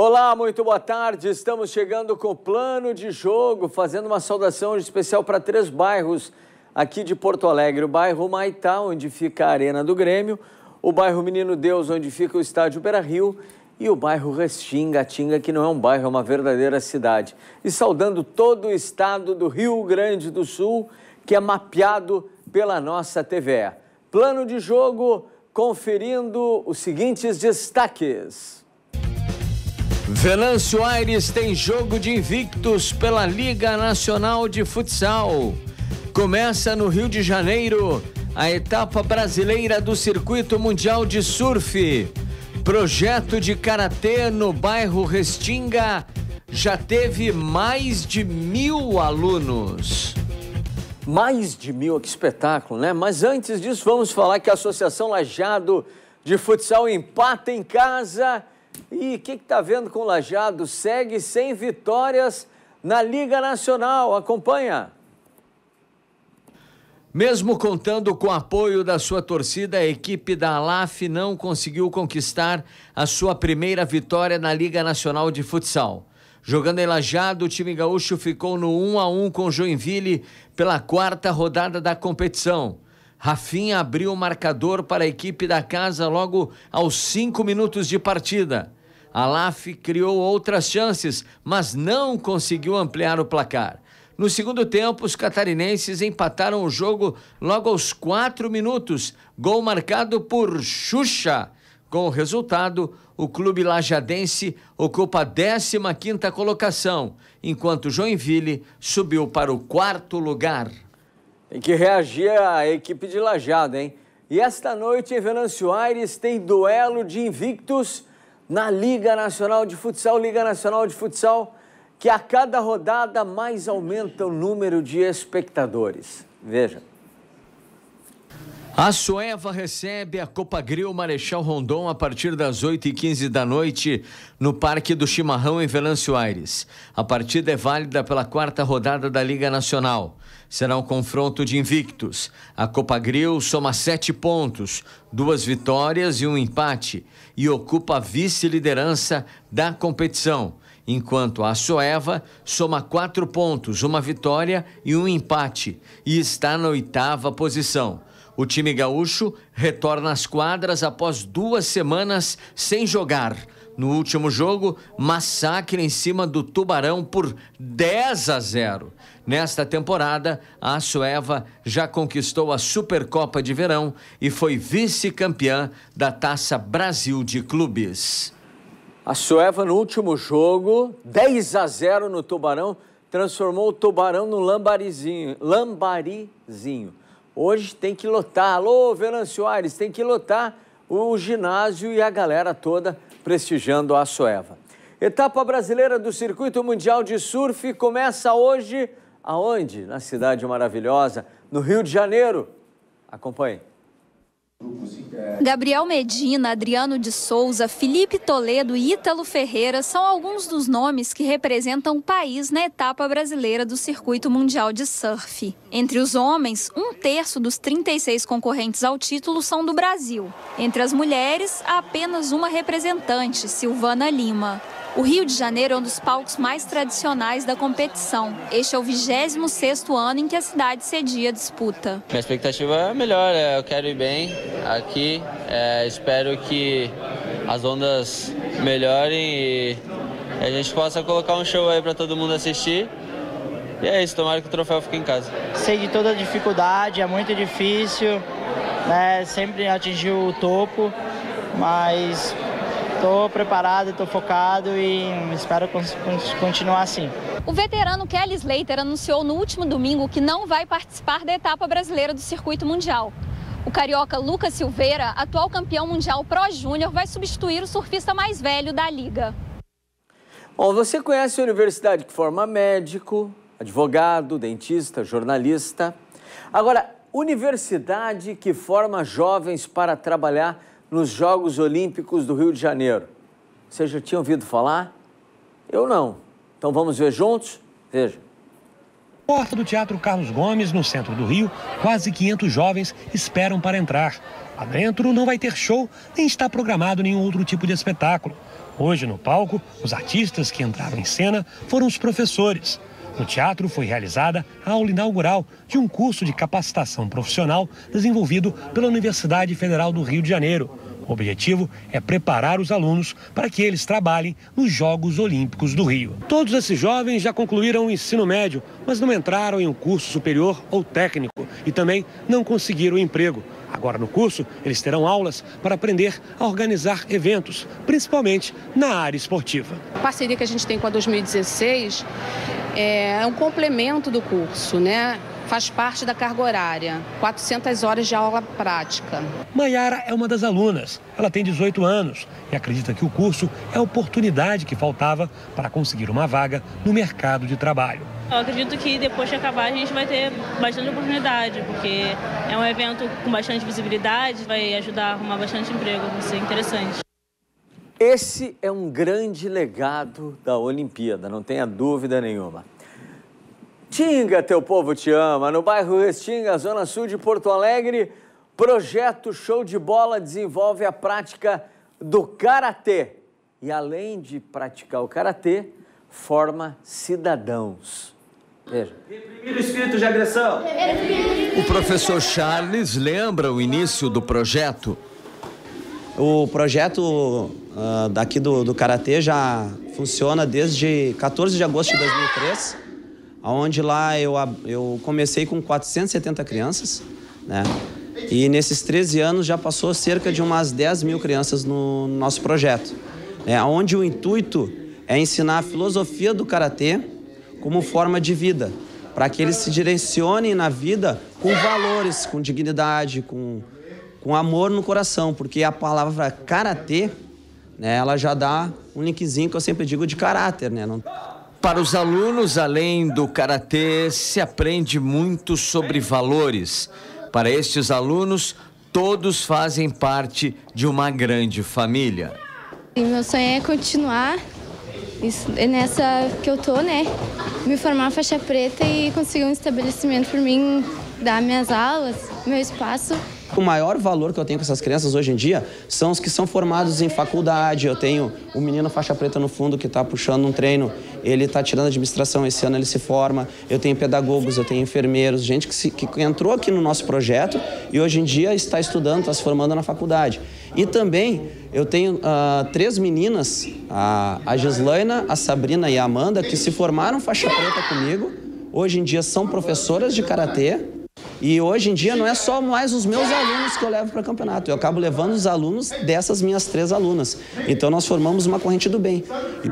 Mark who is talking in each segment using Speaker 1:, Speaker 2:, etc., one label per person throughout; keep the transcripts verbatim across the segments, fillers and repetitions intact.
Speaker 1: Olá, muito boa tarde. Estamos chegando com o plano de jogo, fazendo uma saudação especial para três bairros aqui de Porto Alegre. O bairro Maitá, onde fica a Arena do Grêmio, o bairro Menino Deus, onde fica o estádio Beira-Rio, e o bairro Restinga-Tinga, que não é um bairro, é uma verdadeira cidade. E saudando todo o estado do Rio Grande do Sul, que é mapeado pela nossa T V E. Plano de jogo, conferindo os seguintes destaques. Venâncio Aires tem jogo de invictos pela Liga Nacional de Futsal. Começa no Rio de Janeiro a etapa brasileira do Circuito Mundial de Surf. Projeto de karatê no bairro Restinga já teve mais de mil alunos. Mais de mil, que espetáculo, né? Mas antes disso, vamos falar que a Associação Lajeado de Futsal empata em casa. E o que está vendo com o Lajeado? Segue sem vitórias na Liga Nacional. Acompanha. Mesmo contando com o apoio da sua torcida, a equipe da Alaf não conseguiu conquistar a sua primeira vitória na Liga Nacional de Futsal. Jogando em Lajeado, o time gaúcho ficou no um a um com Joinville pela quarta rodada da competição. Rafinha abriu o marcador para a equipe da casa logo aos cinco minutos de partida. A Alaf criou outras chances, mas não conseguiu ampliar o placar. No segundo tempo, os catarinenses empataram o jogo logo aos quatro minutos. Gol marcado por Xuxa. Com o resultado, o clube lajadense ocupa a décima quinta colocação, enquanto Joinville subiu para o quarto lugar. Tem que reagir a equipe de Lajeado, hein? E esta noite em Venâncio Aires tem duelo de invictos na Liga Nacional de Futsal. Liga Nacional de Futsal, que a cada rodada mais aumenta o número de espectadores. Veja. A Soeva recebe a Copa Grill Marechal Rondon a partir das oito e quinze da noite no Parque do Chimarrão em Venâncio Aires. A partida é válida pela quarta rodada da Liga Nacional. Será um confronto de invictos. A Copa Grill soma sete pontos, duas vitórias e um empate e ocupa a vice-liderança da competição, enquanto a Soeva soma quatro pontos, uma vitória e um empate e está na oitava posição. O time gaúcho retorna às quadras após duas semanas sem jogar. No último jogo, massacre em cima do Tubarão por dez a zero. Nesta temporada, a Soeva já conquistou a Supercopa de Verão e foi vice-campeã da Taça Brasil de Clubes. A Soeva, no último jogo, dez a zero no Tubarão, transformou o Tubarão no lambarizinho. lambarizinho. Hoje tem que lotar, alô Venâncio Aires, tem que lotar o ginásio e a galera toda prestigiando a Soeva. Etapa brasileira do Circuito Mundial de Surf começa hoje, aonde? Na cidade maravilhosa, no Rio de Janeiro. Acompanhe.
Speaker 2: Gabriel Medina, Adriano de Souza, Felipe Toledo e Ítalo Ferreira são alguns dos nomes que representam o país na etapa brasileira do Circuito Mundial de Surf. Entre os homens, um terço dos trinta e seis concorrentes ao título são do Brasil. Entre as mulheres, há apenas uma representante, Silvana Lima. O Rio de Janeiro é um dos palcos mais tradicionais da competição. Este é o vigésimo sexto ano em que a cidade cedia a disputa.
Speaker 3: Minha expectativa é melhor, eu quero ir bem aqui. É, espero que as ondas melhorem e a gente possa colocar um show aí para todo mundo assistir. E é isso, tomara que o troféu fique em casa.
Speaker 4: Sei de toda a dificuldade, é muito difícil, né? Sempre atingir o topo, mas estou preparado, estou focado e espero continuar assim.
Speaker 2: O veterano Kelly Slater anunciou no último domingo que não vai participar da etapa brasileira do Circuito Mundial. O carioca Lucas Silveira, atual campeão mundial Pro Júnior, vai substituir o surfista mais velho da liga.
Speaker 1: Bom, você conhece a universidade que forma médico, advogado, dentista, jornalista. Agora, universidade que forma jovens para trabalhar nos Jogos Olímpicos do Rio de Janeiro. Você já tinha ouvido falar? Eu não. Então vamos ver juntos? Veja.
Speaker 5: Porta do Teatro Carlos Gomes, no centro do Rio, quase quinhentos jovens esperam para entrar. Lá dentro não vai ter show, nem está programado nenhum outro tipo de espetáculo. Hoje, no palco, os artistas que entraram em cena foram os professores. No teatro foi realizada a aula inaugural de um curso de capacitação profissional desenvolvido pela Universidade Federal do Rio de Janeiro. O objetivo é preparar os alunos para que eles trabalhem nos Jogos Olímpicos do Rio. Todos esses jovens já concluíram o ensino médio, mas não entraram em um curso superior ou técnico e também não conseguiram emprego. Agora, no curso, eles terão aulas para aprender a organizar eventos, principalmente na área esportiva.
Speaker 6: A parceria que a gente tem com a dois mil e dezesseis é um complemento do curso, né? Faz parte da carga horária, quatrocentas horas de aula prática.
Speaker 5: Maiara é uma das alunas. Ela tem dezoito anos e acredita que o curso é a oportunidade que faltava para conseguir uma vaga no mercado de trabalho.
Speaker 7: Eu acredito que depois de acabar a gente vai ter bastante oportunidade, porque é um evento com bastante visibilidade, vai ajudar a arrumar bastante emprego, vai ser interessante.
Speaker 1: Esse é um grande legado da Olimpíada, não tenha dúvida nenhuma. Tinga, teu povo te ama. No bairro Restinga, zona sul de Porto Alegre, projeto Show de Bola desenvolve a prática do karatê. E além de praticar o karatê, forma cidadãos. Veja.
Speaker 8: Reprimir o espírito de agressão.
Speaker 1: O professor Charles lembra o início do projeto.
Speaker 9: O projeto uh, daqui do, do karatê já funciona desde quatorze de agosto de dois mil e três. Onde lá eu, eu comecei com quatrocentas e setenta crianças, né? E nesses treze anos já passou cerca de umas dez mil crianças no, no nosso projeto, né? Onde o intuito é ensinar a filosofia do karatê como forma de vida, para que eles se direcionem na vida com valores, com dignidade, com, com amor no coração, porque a palavra karatê, né, ela já dá um linkzinho que eu sempre digo de caráter, né? Não...
Speaker 1: Para os alunos, além do karatê, se aprende muito sobre valores. Para estes alunos, todos fazem parte de uma grande família.
Speaker 10: E meu sonho é continuar isso, é nessa que eu tô, né? Me formar faixa preta e conseguir um estabelecimento por mim, dar minhas aulas, meu espaço.
Speaker 9: O maior valor que eu tenho com essas crianças hoje em dia são os que são formados em faculdade. Eu tenho um menino faixa preta no fundo que está puxando um treino, ele está tirando administração, esse ano ele se forma. Eu tenho pedagogos, eu tenho enfermeiros, gente que, se, que entrou aqui no nosso projeto e hoje em dia está estudando, está se formando na faculdade. E também eu tenho uh, três meninas, a, a Gislaina, a Sabrina e a Amanda, que se formaram faixa preta comigo. Hoje em dia são professoras de karatê. E hoje em dia não é só mais os meus alunos que eu levo para o campeonato, eu acabo levando os alunos dessas minhas três alunas. Então nós formamos uma corrente do bem.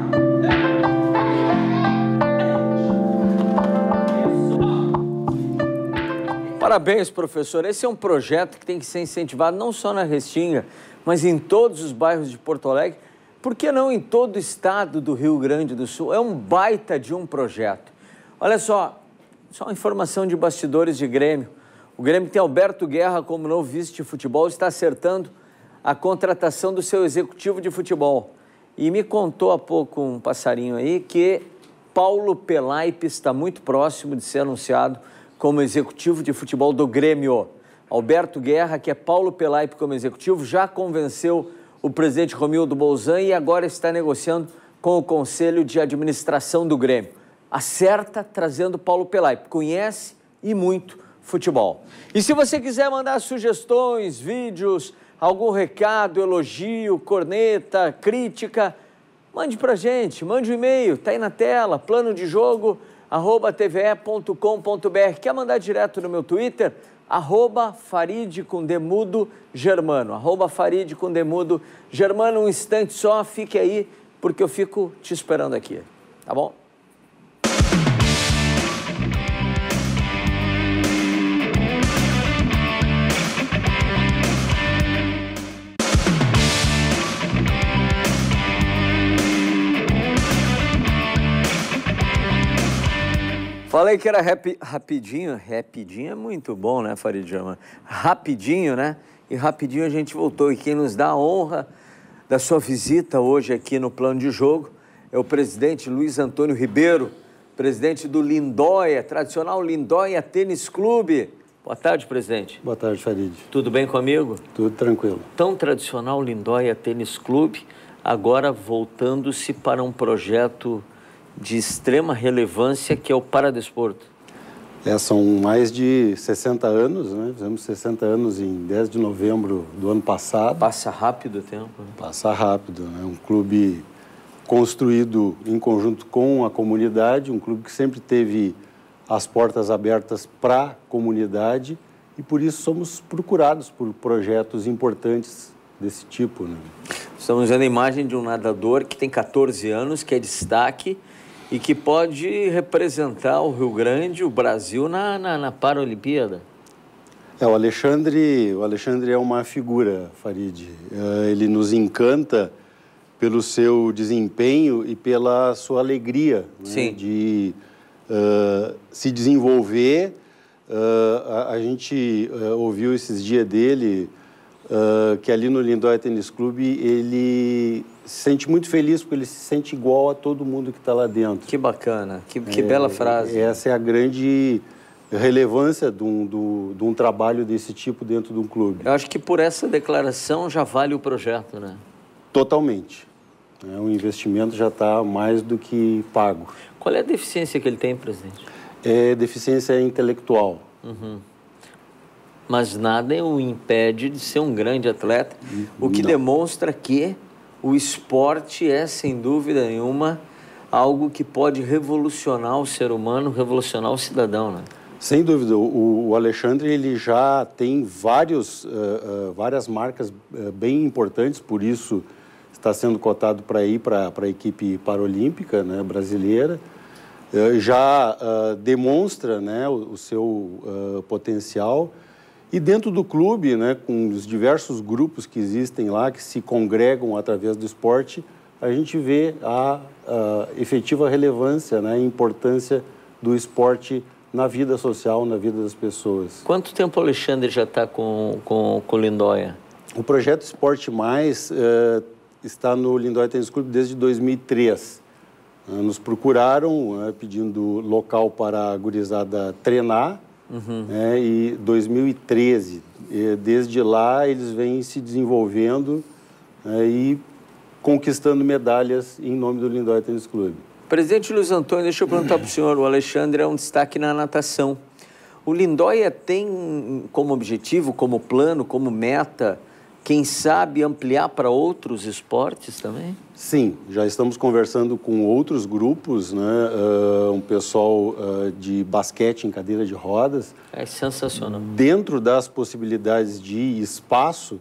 Speaker 1: Parabéns, professor. Esse é um projeto que tem que ser incentivado não só na Restinga, mas em todos os bairros de Porto Alegre. Por que não em todo o estado do Rio Grande do Sul? É um baita de um projeto. Olha só, só uma informação de bastidores de Grêmio. O Grêmio tem Alberto Guerra como novo vice de futebol, está acertando a contratação do seu executivo de futebol. E me contou há pouco um passarinho aí que Paulo Pelaipe está muito próximo de ser anunciado como executivo de futebol do Grêmio. Alberto Guerra, que é Paulo Pelaipe como executivo, já convenceu o presidente Romildo Bolzan e agora está negociando com o Conselho de Administração do Grêmio. Acerta trazendo Paulo Pelaipe, conhece e muito futebol. E se você quiser mandar sugestões, vídeos, algum recado, elogio, corneta, crítica, mande pra gente, mande um e-mail, tá aí na tela, plano de jogo, arroba t v e ponto com ponto b r. Quer mandar direto no meu Twitter? Arroba Farid com Demudo Germano, arroba Farid com Demudo Germano, um instante só, fique aí, porque eu fico te esperando aqui, tá bom? Falei que era rap, rapidinho, rapidinho é muito bom, né, Farid Germano? Rapidinho, né? E rapidinho a gente voltou. E quem nos dá a honra da sua visita hoje aqui no Plano de Jogo é o presidente Luiz Antônio Ribeiro, presidente do Lindóia, tradicional Lindóia Tênis Clube. Boa tarde, presidente.
Speaker 11: Boa tarde, Farid.
Speaker 1: Tudo bem comigo?
Speaker 11: Tudo tranquilo.
Speaker 1: Tão tradicional Lindóia Tênis Clube, agora voltando-se para um projeto de extrema relevância que é o Paradesporto.
Speaker 11: É, são mais de sessenta anos, né? Fizemos sessenta anos em dez de novembro do ano passado.
Speaker 1: Passa rápido o tempo. Né?
Speaker 11: Passa rápido, né? Um clube construído em conjunto com a comunidade, um clube que sempre teve as portas abertas para a comunidade e por isso somos procurados por projetos importantes desse tipo. Né?
Speaker 1: Estamos vendo a imagem de um nadador que tem quatorze anos, que é destaque e que pode representar o Rio Grande, o Brasil, na, na, na Paralimpíada.
Speaker 11: É, o Alexandre, o Alexandre é uma figura, Farid. Ele nos encanta pelo seu desempenho e pela sua alegria, né, de uh, se desenvolver. Uh, a, a gente uh, ouviu esses dias dele uh, que ali no Lindóia Tênis Clube ele se sente muito feliz porque ele se sente igual a todo mundo que está lá dentro.
Speaker 1: Que bacana, que, que
Speaker 11: é,
Speaker 1: bela frase.
Speaker 11: Essa é a grande relevância de um, do, de um trabalho desse tipo dentro de um clube.
Speaker 1: Eu acho que por essa declaração já vale o projeto, né?
Speaker 11: Totalmente. É, o investimento já está mais do que pago.
Speaker 1: Qual é a deficiência que ele tem, presidente?
Speaker 11: É deficiência intelectual.
Speaker 1: Uhum. Mas nada o impede de ser um grande atleta, o que Não. demonstra que o esporte é, sem dúvida nenhuma, algo que pode revolucionar o ser humano, revolucionar o cidadão, né?
Speaker 11: Sem dúvida. O, o Alexandre ele já tem vários, uh, uh, várias marcas uh, bem importantes, por isso está sendo cotado para ir para a equipe paralímpica, né, brasileira. Uh, já uh, demonstra, né, o, o seu uh, potencial. E dentro do clube, né, com os diversos grupos que existem lá, que se congregam através do esporte, a gente vê a, a efetiva relevância, né, a importância do esporte na vida social, na vida das pessoas.
Speaker 1: Quanto tempo o Alexandre já está com, com, com o Lindóia?
Speaker 11: O projeto Esporte Mais uh, está no Lindóia Tênis Clube desde dois mil e três. Uh, nos procuraram uh, pedindo local para a gurizada treinar. Uhum. É, e dois mil e treze, desde lá eles vêm se desenvolvendo é, e conquistando medalhas em nome do Lindóia Tênis Clube.
Speaker 1: Presidente Luiz Antônio, deixa eu perguntar para o senhor, o Alexandre é um destaque na natação. O Lindóia tem como objetivo, como plano, como meta, quem sabe ampliar para outros esportes também?
Speaker 11: Sim, já estamos conversando com outros grupos, né? Uh, um pessoal uh, de basquete em cadeira de rodas.
Speaker 1: É sensacional.
Speaker 11: Dentro das possibilidades de espaço,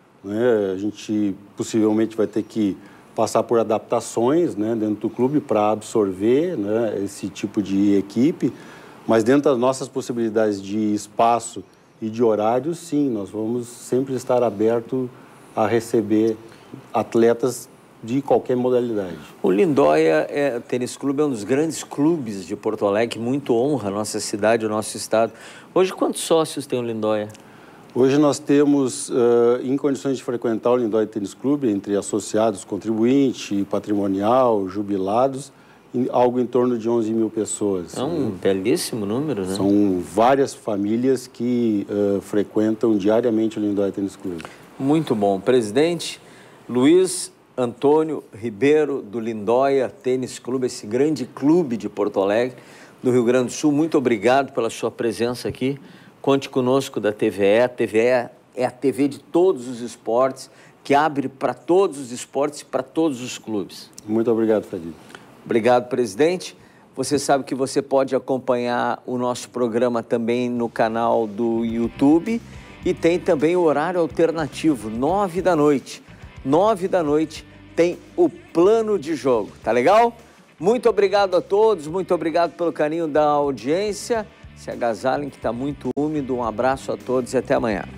Speaker 11: né? A gente possivelmente vai ter que passar por adaptações, né, dentro do clube para absorver, né, esse tipo de equipe, mas dentro das nossas possibilidades de espaço e de horários, sim, nós vamos sempre estar aberto a receber atletas de qualquer modalidade.
Speaker 1: O Lindóia é, Tênis Clube é um dos grandes clubes de Porto Alegre, muito honra a nossa cidade, o nosso estado. Hoje, quantos sócios tem o Lindóia?
Speaker 11: Hoje nós temos, uh, em condições de frequentar o Lindóia Tênis Clube, entre associados, contribuinte, patrimonial, jubilados, em, algo em torno de onze mil pessoas.
Speaker 1: É um belíssimo número, né?
Speaker 11: São várias famílias que uh, frequentam diariamente o Lindóia Tênis Clube.
Speaker 1: Muito bom. Presidente Luiz Antônio Ribeiro, do Lindóia Tênis Clube, esse grande clube de Porto Alegre, do Rio Grande do Sul, muito obrigado pela sua presença aqui. Conte conosco da T V E. A T V E é a T V de todos os esportes, que abre para todos os esportes e para todos os clubes.
Speaker 11: Muito obrigado, Farid.
Speaker 1: Obrigado, presidente. Você sabe que você pode acompanhar o nosso programa também no canal do YouTube e tem também o horário alternativo, nove da noite. Nove da noite tem o plano de jogo, tá legal? Muito obrigado a todos, muito obrigado pelo carinho da audiência. Se agasalhem que está muito úmido. Um abraço a todos e até amanhã.